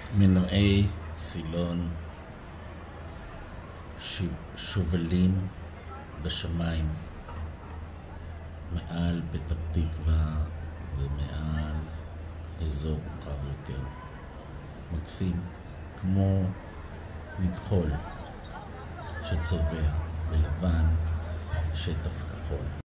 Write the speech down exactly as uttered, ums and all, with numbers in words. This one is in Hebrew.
מנועי סילון שובלים בשמיים מעל פתח תקווה ומעל אזור רב יותר. מקסים, כמו מכחול שצובע בלבן שטח כחול.